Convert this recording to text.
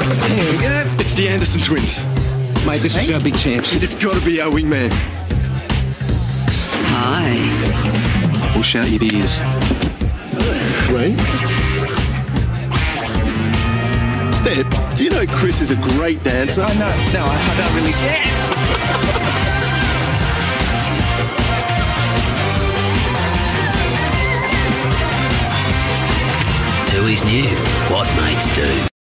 Yeah, it's the Anderson twins. Mate, this is our big chance. It's got to be our wingman. Hi. We'll shout your ears. Wayne? Dad, do you know Chris is a great dancer? I know. No, I don't really care. Tooheys knew what mates do.